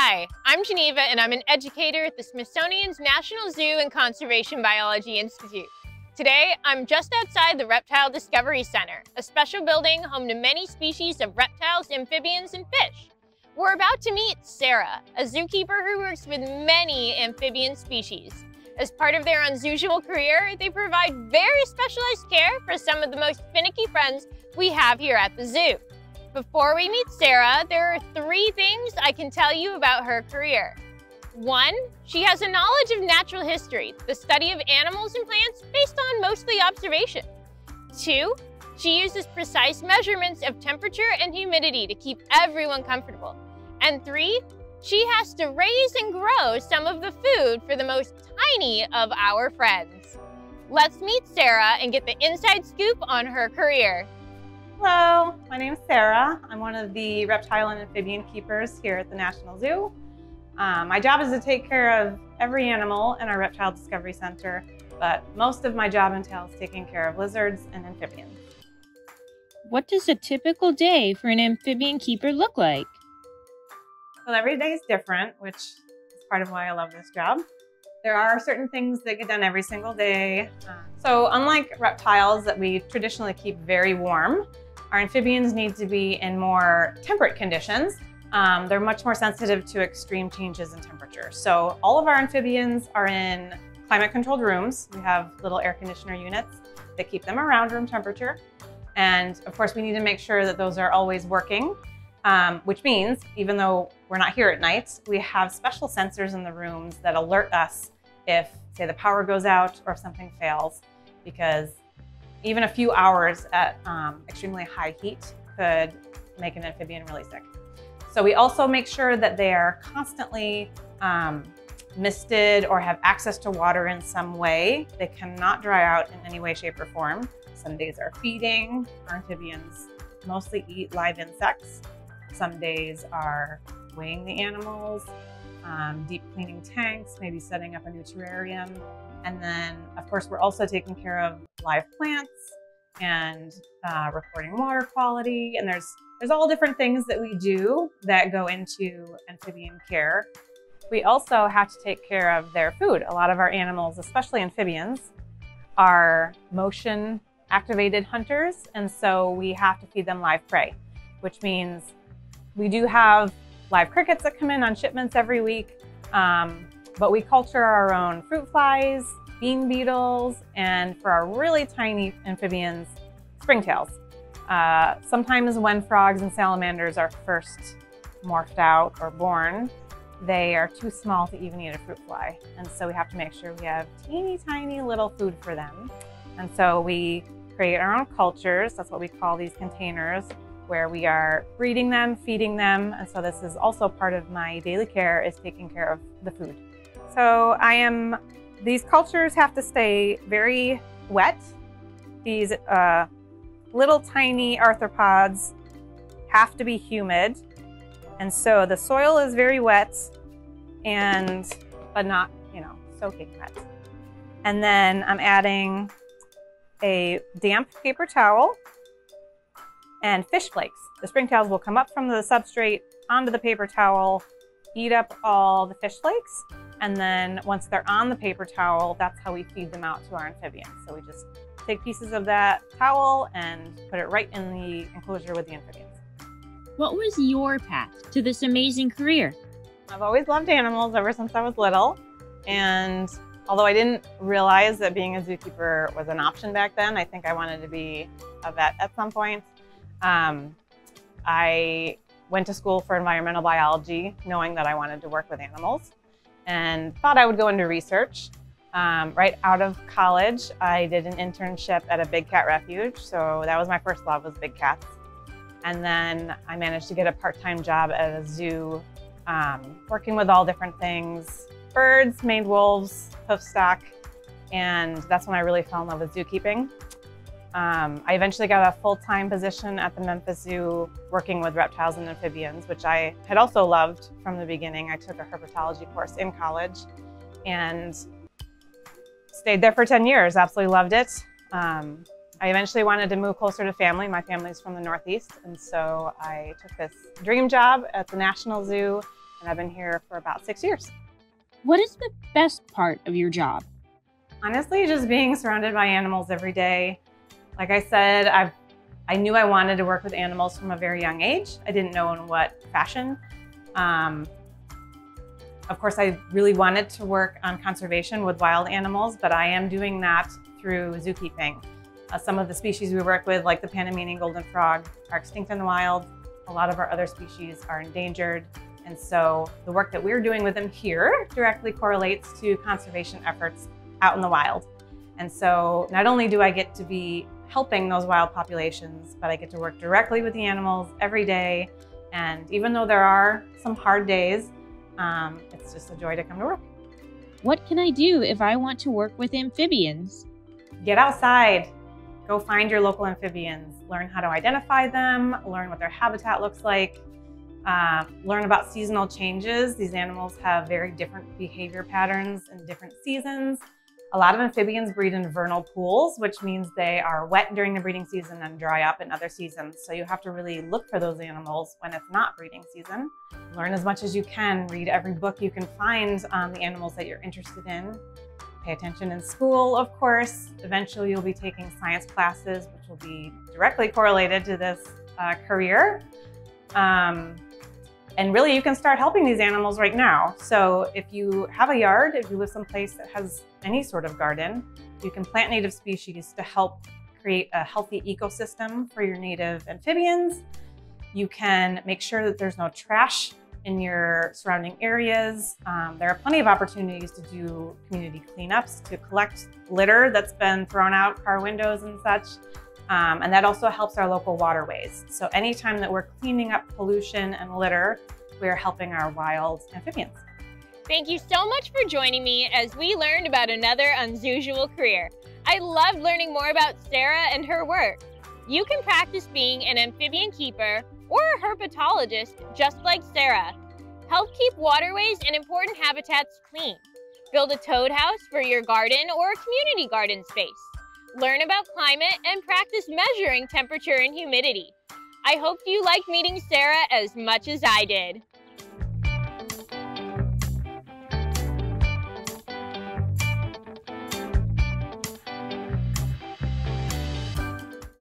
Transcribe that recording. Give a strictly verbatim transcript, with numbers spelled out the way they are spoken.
Hi, I'm Geneva and I'm an educator at the Smithsonian's National Zoo and Conservation Biology Institute. Today, I'm just outside the Reptile Discovery Center, a special building home to many species of reptiles, amphibians, and fish. We're about to meet Sara, a zookeeper who works with many amphibian species. As part of their unZOOsual career, they provide very specialized care for some of the most finicky friends we have here at the zoo. Before we meet Sara, there are three things I can tell you about her career. One, she has a knowledge of natural history, the study of animals and plants based on mostly observation. Two, she uses precise measurements of temperature and humidity to keep everyone comfortable. And three, she has to raise and grow some of the food for the most tiny of our friends. Let's meet Sara and get the inside scoop on her career. Hello, my name is Sara. I'm one of the reptile and amphibian keepers here at the National Zoo. Um, my job is to take care of every animal in our Reptile Discovery Center, but most of my job entails taking care of lizards and amphibians. What does a typical day for an amphibian keeper look like? Well, every day is different, which is part of why I love this job. There are certain things that get done every single day. Uh, so unlike reptiles that we traditionally keep very warm, our amphibians need to be in more temperate conditions. Um, they're much more sensitive to extreme changes in temperature. So all of our amphibians are in climate-controlled rooms. We have little air conditioner units that keep them around room temperature. And of course, we need to make sure that those are always working, um, which means even though we're not here at night, we have special sensors in the rooms that alert us if, say, the power goes out or if something fails, because even a few hours at um, extremely high heat could make an amphibian really sick. So we also make sure that they are constantly um, misted or have access to water in some way. They cannot dry out in any way, shape, or form. Some days are feeding. Our amphibians mostly eat live insects. Some days are weighing the animals, um, deep cleaning tanks, maybe setting up a new terrarium. And then, of course, we're also taking care of live plants and uh, reporting water quality. And there's, there's all different things that we do that go into amphibian care. We also have to take care of their food. A lot of our animals, especially amphibians, are motion activated hunters. And so we have to feed them live prey, which means we do have live crickets that come in on shipments every week. Um, But we culture our own fruit flies, bean beetles, and for our really tiny amphibians, springtails. Uh, sometimes when frogs and salamanders are first morphed out or born, they are too small to even eat a fruit fly. And so we have to make sure we have teeny tiny little food for them. And so we create our own cultures. That's what we call these containers, where we are breeding them, feeding them. And so this is also part of my daily care, is taking care of the food. So I am, these cultures have to stay very wet. These uh, little tiny arthropods have to be humid. And so the soil is very wet, and, but not, you know, soaking wet. And then I'm adding a damp paper towel and fish flakes. The springtails will come up from the substrate onto the paper towel, eat up all the fish flakes. And then once they're on the paper towel, that's how we feed them out to our amphibians. So we just take pieces of that towel and put it right in the enclosure with the amphibians. What was your path to this amazing career? I've always loved animals ever since I was little. And although I didn't realize that being a zookeeper was an option back then, I think I wanted to be a vet at some point. Um, I went to school for environmental biology, knowing that I wanted to work with animals, and thought I would go into research. Um, right out of college, I did an internship at a big cat refuge. So that was my first love, was big cats. And then I managed to get a part-time job at a zoo, um, working with all different things, birds, maned wolves, hoofstock. And that's when I really fell in love with zookeeping. Um, I eventually got a full-time position at the Memphis Zoo working with reptiles and amphibians, which I had also loved from the beginning. I took a herpetology course in college and stayed there for ten years, absolutely loved it. Um, I eventually wanted to move closer to family. My family's from the Northeast, and so I took this dream job at the National Zoo and I've been here for about six years. What is the best part of your job? Honestly, just being surrounded by animals every day. Like I said, I've, I knew I wanted to work with animals from a very young age. I didn't know in what fashion. Um, of course, I really wanted to work on conservation with wild animals, but I am doing that through zookeeping. Uh, some of the species we work with, like the Panamanian golden frog, are extinct in the wild. A lot of our other species are endangered. And so the work that we're doing with them here directly correlates to conservation efforts out in the wild. And so not only do I get to be helping those wild populations, but I get to work directly with the animals every day. And even though there are some hard days, um, it's just a joy to come to work. What can I do if I want to work with amphibians? Get outside, go find your local amphibians, learn how to identify them, learn what their habitat looks like, uh, learn about seasonal changes. These animals have very different behavior patterns in different seasons. A lot of amphibians breed in vernal pools, which means they are wet during the breeding season and dry up in other seasons. So you have to really look for those animals when it's not breeding season. Learn as much as you can, read every book you can find on the animals that you're interested in. Pay attention in school, of course. Eventually you'll be taking science classes, which will be directly correlated to this uh, career. Um, And really, you can start helping these animals right now. So if you have a yard, if you live someplace that has any sort of garden, you can plant native species to help create a healthy ecosystem for your native amphibians. You can make sure that there's no trash in your surrounding areas. Um, there are plenty of opportunities to do community cleanups, to collect litter that's been thrown out car windows and such. Um, and that also helps our local waterways. So anytime that we're cleaning up pollution and litter, we're helping our wild amphibians. Thank you so much for joining me as we learned about another unZOOsual career. I loved learning more about Sara and her work. You can practice being an amphibian keeper or a herpetologist just like Sara. Help keep waterways and important habitats clean. Build a toad house for your garden or a community garden space. Learn about climate and practice measuring temperature and humidity. I hope you liked meeting Sara as much as I did.